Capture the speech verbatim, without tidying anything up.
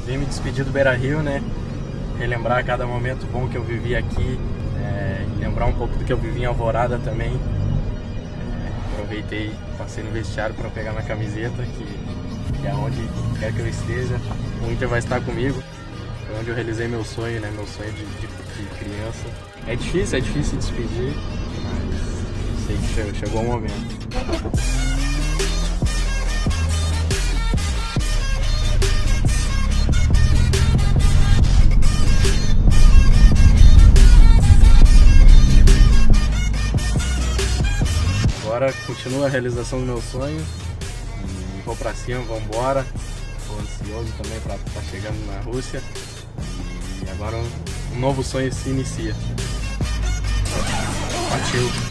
Vim me despedir do Beira-Rio, né? Relembrar cada momento bom que eu vivi aqui, é, e lembrar um pouco do que eu vivi em Alvorada também. É, aproveitei, passei no vestiário para pegar minha camiseta, que, que é onde quer que eu esteja, o Inter vai estar comigo. Foi onde eu realizei meu sonho, né? Meu sonho de, de, de criança. É difícil, é difícil despedir, mas sei que chegou, chegou o momento. Agora continua a realização do meu sonho e vou pra cima, vamos embora. Estou ansioso também para estar chegando na Rússia e agora um, um novo sonho se inicia. Partiu!